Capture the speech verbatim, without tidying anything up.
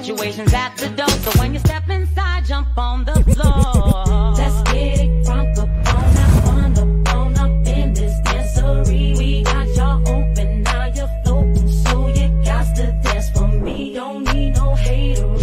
situations at the door. So when you step inside, jump on the floor. Let's get it crunk up on that fun up on up in this dancery. We got y'all open, now you're floating, so you got to dance for me. Don't need no haters.